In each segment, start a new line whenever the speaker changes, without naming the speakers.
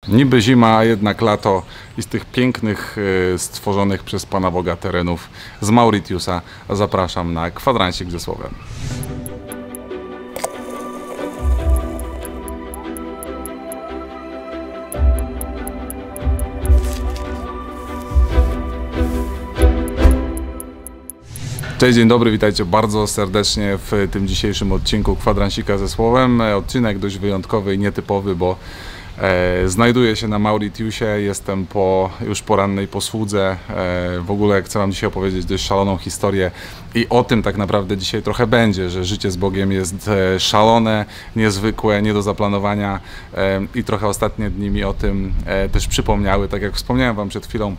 Niby zima, a jednak lato i z tych pięknych, stworzonych przez Pana Boga terenów z Mauritiusa zapraszam na kwadransik ze słowem. Cześć, dzień dobry, witajcie bardzo serdecznie w tym dzisiejszym odcinku kwadransika ze słowem. Odcinek dość wyjątkowy i nietypowy, bo znajduję się na Mauritiusie, jestem po już porannej posłudze. W ogóle chcę Wam dzisiaj opowiedzieć dość szaloną historię i o tym tak naprawdę dzisiaj trochę będzie, że życie z Bogiem jest szalone, niezwykłe, nie do zaplanowania i trochę ostatnie dni mi o tym też przypomniały. Tak jak wspomniałem Wam przed chwilą,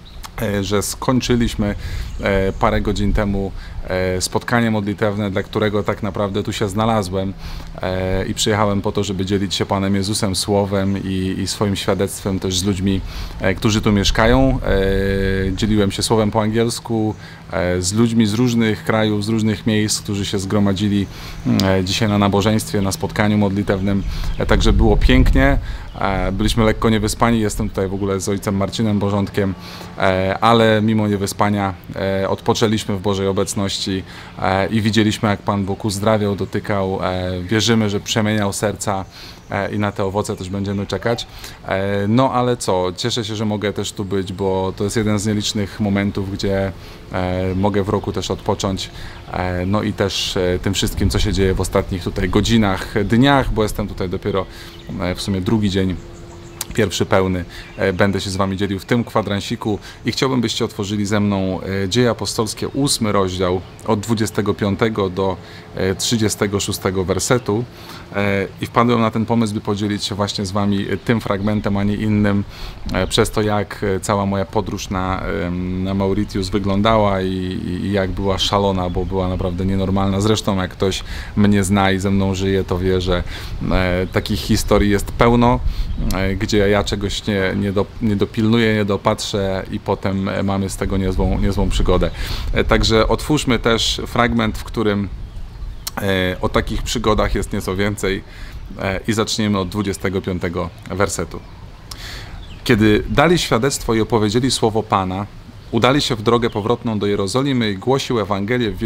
że skończyliśmy parę godzin temu spotkanie modlitewne, dla którego tak naprawdę tu się znalazłem i przyjechałem po to, żeby dzielić się Panem Jezusem Słowem i swoim świadectwem też z ludźmi, którzy tu mieszkają. Dzieliłem się Słowem po angielsku z ludźmi z różnych krajów, z różnych miejsc, którzy się zgromadzili dzisiaj na nabożeństwie, na spotkaniu modlitewnym. Także było pięknie. Byliśmy lekko niewyspani, jestem tutaj w ogóle z ojcem Marcinem Bożątkiem, ale mimo niewyspania odpoczęliśmy w Bożej obecności i widzieliśmy, jak Pan Bóg uzdrawiał, dotykał. Wierzymy, że przemieniał serca i na te owoce też będziemy czekać. No ale co, cieszę się, że mogę też tu być, bo to jest jeden z nielicznych momentów, gdzie mogę w roku też odpocząć. No i też tym wszystkim, co się dzieje w ostatnich tutaj godzinach, dniach, bo jestem tutaj dopiero w sumie drugi dzień. Pierwszy pełny będę się z Wami dzielił w tym kwadransiku i chciałbym, byście otworzyli ze mną Dzieje Apostolskie, 8 rozdział od 25 do 36 wersetu i wpadłem na ten pomysł, by podzielić się właśnie z Wami tym fragmentem, a nie innym, przez to, jak cała moja podróż na Mauritius wyglądała i jak była szalona, bo była naprawdę nienormalna. Zresztą jak ktoś mnie zna i ze mną żyje, to wie, że takich historii jest pełno, gdzie ja czegoś nie dopilnuję, nie dopatrzę i potem mamy z tego niezłą przygodę. Także otwórzmy też fragment, w którym o takich przygodach jest nieco więcej i zaczniemy od 25 wersetu. Kiedy dali świadectwo i opowiedzieli słowo Pana, udali się w drogę powrotną do Jerozolimy i głosili Ewangelię w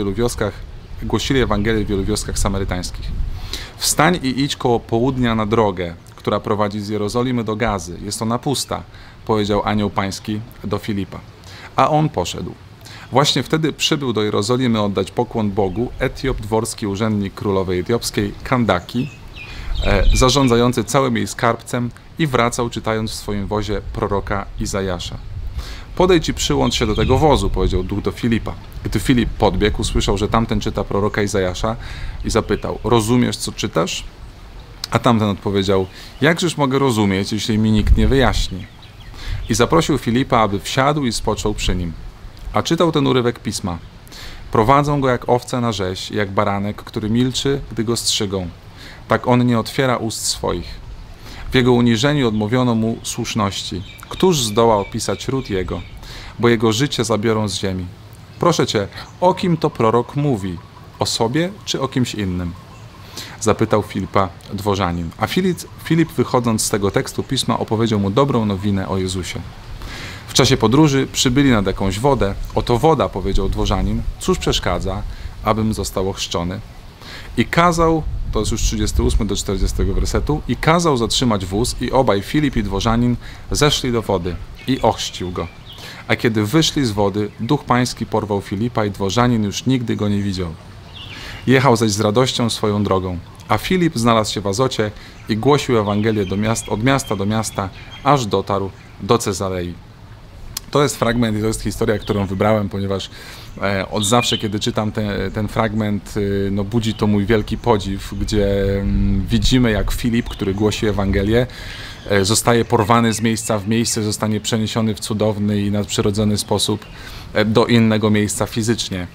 wielu wioskach samarytańskich. Wstań i idź koło południa na drogę, która prowadzi z Jerozolimy do Gazy. Jest ona pusta, powiedział anioł pański do Filipa. A on poszedł. Właśnie wtedy przybył do Jerozolimy oddać pokłon Bogu Etiop, dworski urzędnik królowej etiopskiej Kandaki, zarządzający całym jej skarbcem, i wracał, czytając w swoim wozie proroka Izajasza. Podejdź i przyłącz się do tego wozu, powiedział duch do Filipa. Gdy Filip podbiegł, usłyszał, że tamten czyta proroka Izajasza i zapytał: rozumiesz, co czytasz? A tamten odpowiedział: jakżeż mogę rozumieć, jeśli mi nikt nie wyjaśni? I zaprosił Filipa, aby wsiadł i spoczął przy nim. A czytał ten urywek pisma. Prowadzą go jak owce na rzeź, jak baranek, który milczy, gdy go strzygą. Tak on nie otwiera ust swoich. W jego uniżeniu odmówiono mu słuszności. Któż zdoła opisać ród jego? Bo jego życie zabiorą z ziemi. Proszę cię, o kim to prorok mówi? O sobie czy o kimś innym? Zapytał Filipa dworzanin. A Filip, wychodząc z tego tekstu pisma, opowiedział mu dobrą nowinę o Jezusie. W czasie podróży przybyli nad jakąś wodę. Oto woda, powiedział dworzanin, cóż przeszkadza, abym został ochrzczony? I kazał, to jest już 38 do 40 wersetu, i kazał zatrzymać wóz, i obaj, Filip i dworzanin, zeszli do wody i ochrzcił go. A kiedy wyszli z wody, duch pański porwał Filipa i dworzanin już nigdy go nie widział. Jechał zaś z radością swoją drogą, a Filip znalazł się w Azocie i głosił Ewangelię od miasta do miasta, aż dotarł do Cezarei. To jest fragment i to jest historia, którą wybrałem, ponieważ od zawsze, kiedy czytam ten fragment, no budzi to mój wielki podziw, gdzie widzimy, jak Filip, który głosi Ewangelię, zostaje porwany z miejsca w miejsce, zostanie przeniesiony w cudowny i nadprzyrodzony sposób do innego miejsca fizycznie.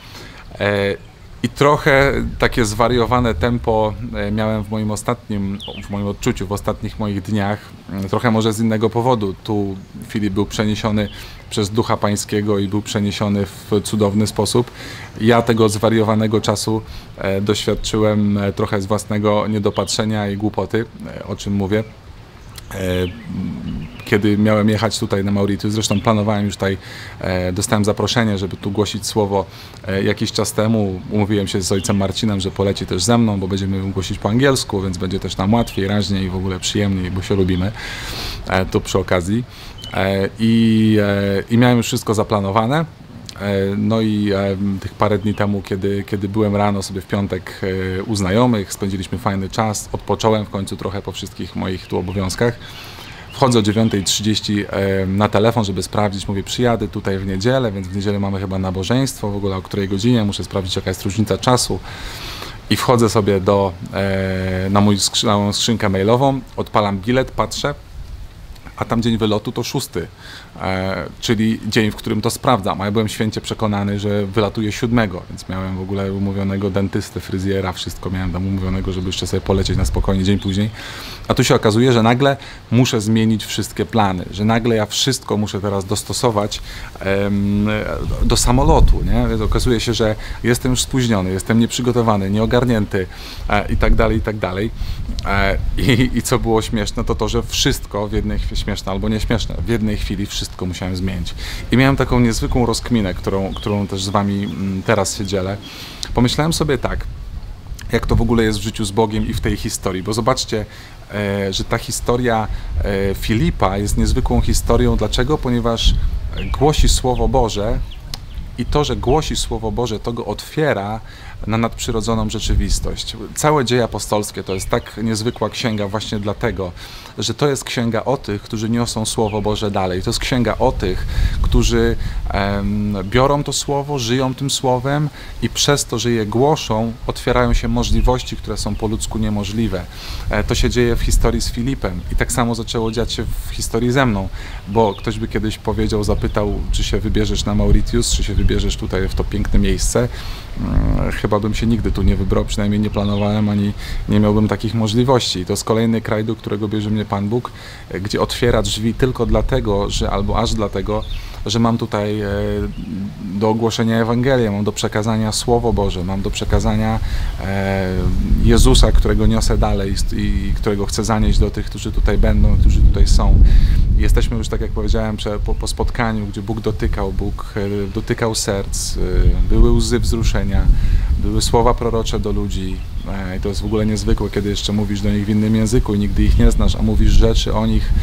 I trochę takie zwariowane tempo miałem w moim odczuciu, w ostatnich moich dniach, trochę może z innego powodu. Tu Filip był przeniesiony przez Ducha Pańskiego i był przeniesiony w cudowny sposób. Ja tego zwariowanego czasu doświadczyłem trochę z własnego niedopatrzenia i głupoty, o czym mówię. kiedy miałem jechać tutaj na Mauritius, zresztą planowałem już tutaj, dostałem zaproszenie, żeby tu głosić słowo jakiś czas temu. Umówiłem się z ojcem Marcinem, że poleci też ze mną, bo będziemy głosić po angielsku, więc będzie też nam łatwiej, raźniej i w ogóle przyjemniej, bo się lubimy tu przy okazji. I miałem już wszystko zaplanowane. No i tych parę dni temu, kiedy byłem rano sobie w piątek u znajomych, spędziliśmy fajny czas, odpocząłem w końcu trochę po wszystkich moich tu obowiązkach. Wchodzę o 9:30 na telefon, żeby sprawdzić, mówię, przyjadę tutaj w niedzielę, więc w niedzielę mamy chyba nabożeństwo, w ogóle o której godzinie, muszę sprawdzić, jaka jest różnica czasu. I wchodzę sobie na moją skrzynkę mailową, odpalam bilet, patrzę, a tam dzień wylotu to 6, czyli dzień, w którym to sprawdzam, a ja byłem święcie przekonany, że wylatuje 7, więc miałem w ogóle umówionego dentystę, fryzjera, wszystko miałem tam umówionego, żeby jeszcze sobie polecieć na spokojnie dzień później, a tu się okazuje, że nagle muszę zmienić wszystkie plany, że nagle ja wszystko muszę teraz dostosować do samolotu, nie? Więc okazuje się, że jestem już spóźniony, jestem nieprzygotowany, nieogarnięty i tak dalej, i tak dalej. I co było śmieszne, to to, że wszystko w jednej chwili, śmieszne albo nieśmieszne, w jednej chwili wszystko musiałem zmienić. I miałem taką niezwykłą rozkminę, którą też z wami teraz się dzielę. Pomyślałem sobie tak, jak to w ogóle jest w życiu z Bogiem i w tej historii, bo zobaczcie, że ta historia Filipa jest niezwykłą historią. Dlaczego? Ponieważ głosi Słowo Boże i to, że głosi Słowo Boże, to go otwiera na nadprzyrodzoną rzeczywistość. Całe Dzieje Apostolskie to jest tak niezwykła księga właśnie dlatego, że to jest księga o tych, którzy niosą Słowo Boże dalej. To jest księga o tych, którzy biorą to Słowo, żyją tym Słowem i przez to, że je głoszą, otwierają się możliwości, które są po ludzku niemożliwe. To się dzieje w historii z Filipem i tak samo zaczęło dziać się w historii ze mną, bo ktoś by kiedyś powiedział, zapytał, czy się wybierzesz na Mauritius, czy się wybierzesz tutaj w to piękne miejsce. Chyba bym się nigdy tu nie wybrał, przynajmniej nie planowałem, ani nie miałbym takich możliwości. I to jest kolejny kraj, do którego bierze mnie Pan Bóg, gdzie otwiera drzwi tylko dlatego, albo aż dlatego, że mam tutaj do ogłoszenia Ewangelię, mam do przekazania Słowo Boże, mam do przekazania Jezusa, którego niosę dalej i którego chcę zanieść do tych, którzy tutaj będą, którzy tutaj są. Jesteśmy już, tak jak powiedziałem, po spotkaniu, gdzie Bóg dotykał serc, były łzy wzruszenia, były słowa prorocze do ludzi. I to jest w ogóle niezwykłe, kiedy jeszcze mówisz do nich w innym języku i nigdy ich nie znasz, a mówisz rzeczy o nich,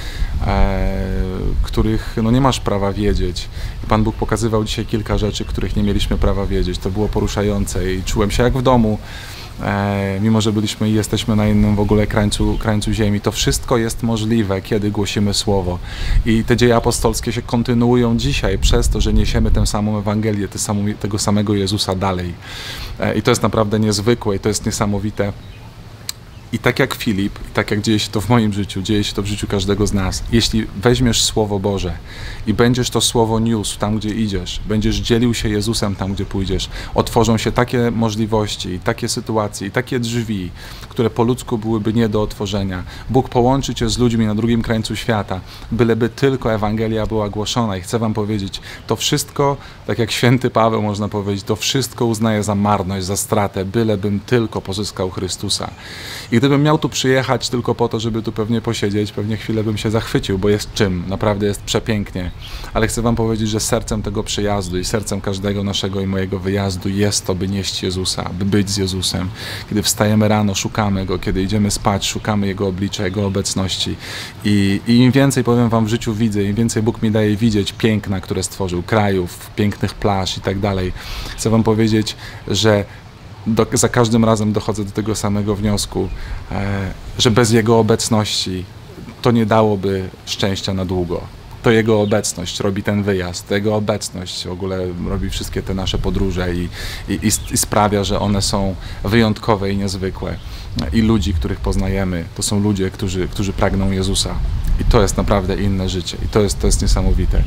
których nie masz prawa wiedzieć. I Pan Bóg pokazywał dzisiaj kilka rzeczy, których nie mieliśmy prawa wiedzieć. To było poruszające i czułem się jak w domu, mimo że byliśmy i jesteśmy na innym w ogóle krańcu ziemi. To wszystko jest możliwe, kiedy głosimy Słowo. I te dzieje apostolskie się kontynuują dzisiaj przez to, że niesiemy tę samą Ewangelię, tego samego Jezusa dalej. I to jest naprawdę niezwykłe i to jest niesamowite. I tak jak Filip, i tak jak dzieje się to w moim życiu, dzieje się to w życiu każdego z nas. Jeśli weźmiesz Słowo Boże i będziesz to Słowo niósł tam, gdzie idziesz, będziesz dzielił się Jezusem tam, gdzie pójdziesz, otworzą się takie możliwości, takie sytuacje i takie drzwi, które po ludzku byłyby nie do otworzenia. Bóg połączy cię z ludźmi na drugim krańcu świata, byleby tylko Ewangelia była głoszona. I chcę wam powiedzieć, to wszystko, tak jak święty Paweł można powiedzieć, to wszystko uznaję za marność, za stratę, bylebym tylko pozyskał Chrystusa. I gdybym miał tu przyjechać tylko po to, żeby tu pewnie posiedzieć, pewnie chwilę bym się zachwycił, bo jest czym, naprawdę jest przepięknie. Ale chcę wam powiedzieć, że sercem tego przyjazdu i sercem każdego naszego i mojego wyjazdu jest to, by nieść Jezusa, by być z Jezusem. Kiedy wstajemy rano, szukamy Go, kiedy idziemy spać, szukamy Jego oblicza, Jego obecności. I im więcej, powiem wam, w życiu widzę, im więcej Bóg mi daje widzieć piękna, które stworzył, krajów, pięknych plaż i tak dalej. Chcę wam powiedzieć, że za każdym razem dochodzę do tego samego wniosku, że bez Jego obecności to nie dałoby szczęścia na długo. To Jego obecność robi ten wyjazd, Jego obecność w ogóle robi wszystkie te nasze podróże i sprawia, że one są wyjątkowe i niezwykłe. I ludzi, których poznajemy, to są ludzie, którzy pragną Jezusa. I to jest naprawdę inne życie. I to jest niesamowite.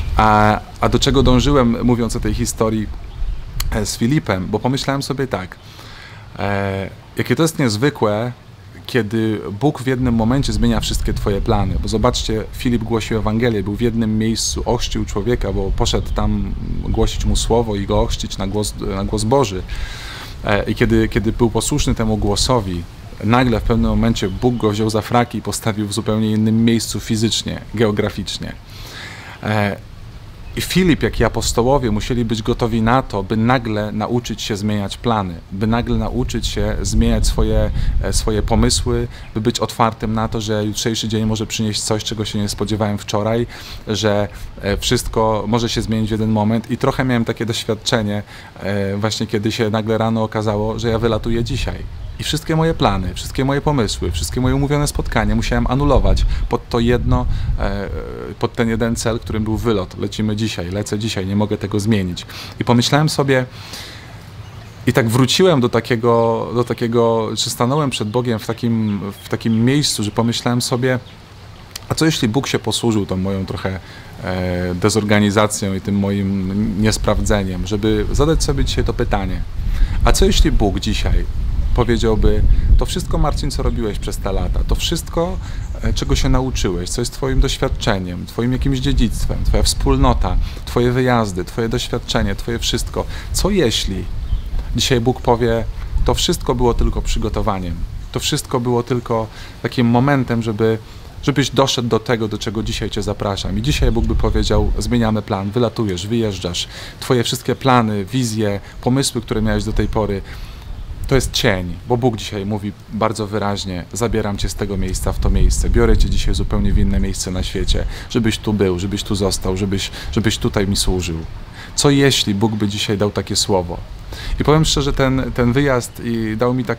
A do czego dążyłem, mówiąc o tej historii z Filipem, bo pomyślałem sobie tak, jakie to jest niezwykłe, kiedy Bóg w jednym momencie zmienia wszystkie twoje plany. Bo zobaczcie, Filip głosił Ewangelię, był w jednym miejscu, ochrzcił człowieka, bo poszedł tam głosić mu słowo i go ochrzcić na głos Boży. I kiedy był posłuszny temu głosowi, nagle w pewnym momencie Bóg go wziął za fraki i postawił w zupełnie innym miejscu fizycznie, geograficznie. I Filip, jak i apostołowie musieli być gotowi na to, by nagle nauczyć się zmieniać plany, by nagle nauczyć się zmieniać swoje pomysły, by być otwartym na to, że jutrzejszy dzień może przynieść coś, czego się nie spodziewałem wczoraj, że wszystko może się zmienić w jeden moment. I trochę miałem takie doświadczenie właśnie, kiedy się nagle rano okazało, że ja wylatuję dzisiaj. I wszystkie moje plany, wszystkie moje pomysły, wszystkie moje umówione spotkania musiałem anulować pod ten jeden cel, którym był wylot. Lecimy dzisiaj, lecę dzisiaj, nie mogę tego zmienić. I pomyślałem sobie, i tak wróciłem do takiego, czy stanąłem przed Bogiem w takim miejscu, że pomyślałem sobie, a co jeśli Bóg się posłużył tą moją trochę dezorganizacją i tym moim niesprawdzeniem, żeby zadać sobie dzisiaj to pytanie. A co jeśli Bóg dzisiaj powiedziałby, to wszystko, Marcin, co robiłeś przez te lata, to wszystko, czego się nauczyłeś, co jest twoim doświadczeniem, twoim jakimś dziedzictwem, twoja wspólnota, twoje wyjazdy, twoje doświadczenie, twoje wszystko. Co jeśli dzisiaj Bóg powie, to wszystko było tylko przygotowaniem, to wszystko było tylko takim momentem, żebyś doszedł do tego, do czego dzisiaj cię zapraszam. I dzisiaj Bóg by powiedział, zmieniamy plan, wylatujesz, wyjeżdżasz, twoje wszystkie plany, wizje, pomysły, które miałeś do tej pory, to jest cień, bo Bóg dzisiaj mówi bardzo wyraźnie, zabieram cię z tego miejsca w to miejsce, biorę cię dzisiaj zupełnie w inne miejsce na świecie, żebyś tu był, żebyś tu został, żebyś tutaj mi służył. Co jeśli Bóg by dzisiaj dał takie słowo? I powiem szczerze, ten wyjazd dał mi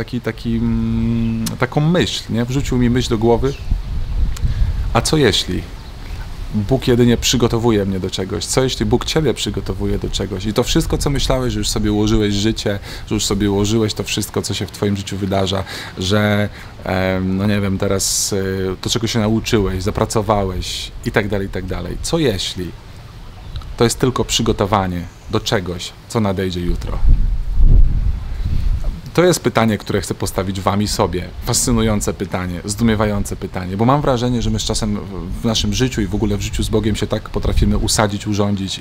taką myśl, nie? Wrzucił mi myśl do głowy, a co jeśli Bóg jedynie przygotowuje mnie do czegoś? Co jeśli Bóg ciebie przygotowuje do czegoś? I to wszystko, co myślałeś, że już sobie ułożyłeś życie, że już sobie ułożyłeś to wszystko, co się w twoim życiu wydarza, że, no nie wiem, teraz to, czego się nauczyłeś, zapracowałeś i tak dalej. Co jeśli to jest tylko przygotowanie do czegoś, co nadejdzie jutro? To jest pytanie, które chcę postawić wam i sobie. Fascynujące pytanie, zdumiewające pytanie, bo mam wrażenie, że my z czasem w naszym życiu i w ogóle w życiu z Bogiem się tak potrafimy usadzić, urządzić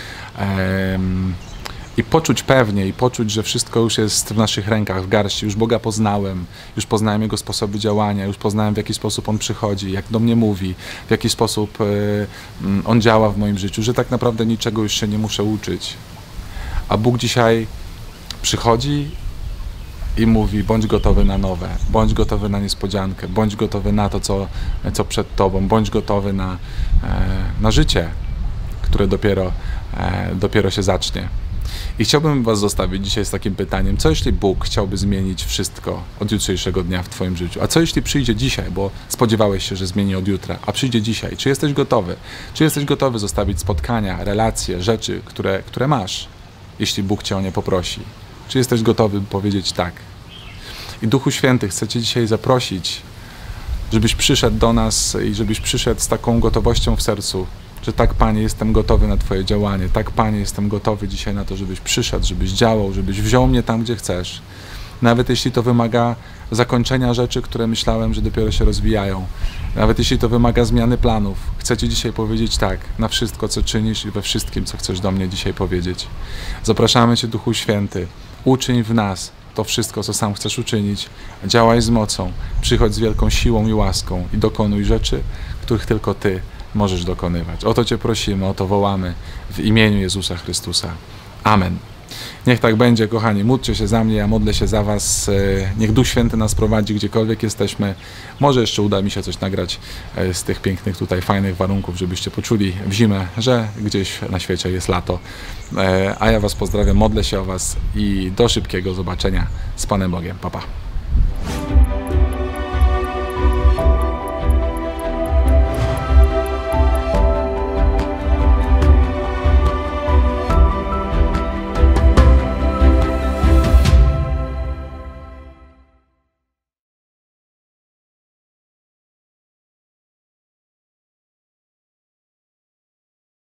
i poczuć pewnie, i poczuć, że wszystko już jest w naszych rękach, w garści. Już Boga poznałem, już poznałem Jego sposoby działania, już poznałem, w jaki sposób On przychodzi, jak do mnie mówi, w jaki sposób On działa w moim życiu, że tak naprawdę niczego już się nie muszę uczyć. A Bóg dzisiaj przychodzi i mówi, bądź gotowy na nowe, bądź gotowy na niespodziankę, bądź gotowy na to, co przed tobą, bądź gotowy na życie, które dopiero się zacznie. I chciałbym was zostawić dzisiaj z takim pytaniem, co jeśli Bóg chciałby zmienić wszystko od jutrzejszego dnia w twoim życiu? A co jeśli przyjdzie dzisiaj, bo spodziewałeś się, że zmieni od jutra, a przyjdzie dzisiaj? Czy jesteś gotowy? Czy jesteś gotowy zostawić spotkania, relacje, rzeczy, które masz, jeśli Bóg cię o nie poprosi? Czy jesteś gotowy powiedzieć tak? I Duchu Święty, chcę cię dzisiaj zaprosić, żebyś przyszedł do nas i żebyś przyszedł z taką gotowością w sercu, że tak, Panie, jestem gotowy na Twoje działanie, tak, Panie, jestem gotowy dzisiaj na to, żebyś przyszedł, żebyś działał, żebyś wziął mnie tam, gdzie chcesz. Nawet jeśli to wymaga zakończenia rzeczy, które myślałem, że dopiero się rozwijają. Nawet jeśli to wymaga zmiany planów. Chcę Ci dzisiaj powiedzieć tak, na wszystko, co czynisz i we wszystkim, co chcesz do mnie dzisiaj powiedzieć. Zapraszamy Cię, Duchu Święty, uczyń w nas to wszystko, co sam chcesz uczynić. Działaj z mocą, przychodź z wielką siłą i łaską i dokonuj rzeczy, których tylko Ty możesz dokonywać. O to Cię prosimy, o to wołamy w imieniu Jezusa Chrystusa. Amen. Niech tak będzie, kochani. Módlcie się za mnie, ja modlę się za was. Niech Duch Święty nas prowadzi, gdziekolwiek jesteśmy. Może jeszcze uda mi się coś nagrać z tych pięknych tutaj, fajnych warunków, żebyście poczuli w zimę, że gdzieś na świecie jest lato. A ja was pozdrawiam, modlę się o was i do szybkiego zobaczenia z Panem Bogiem. Pa, pa.